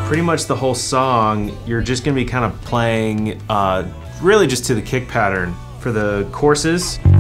pretty much the whole song, you're just gonna be kind of playing really just to the kick pattern for the courses.